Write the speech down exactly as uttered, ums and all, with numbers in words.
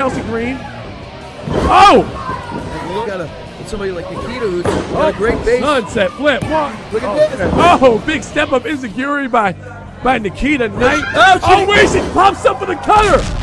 Chelsea Green. Oh! And you got a, somebody like Nikita who's got a great base. Sunset flip. One. Look at oh, this. Oh, big step up insecurity by, by Nikita Knight. Oh, oh wait, she pops up for the cutter.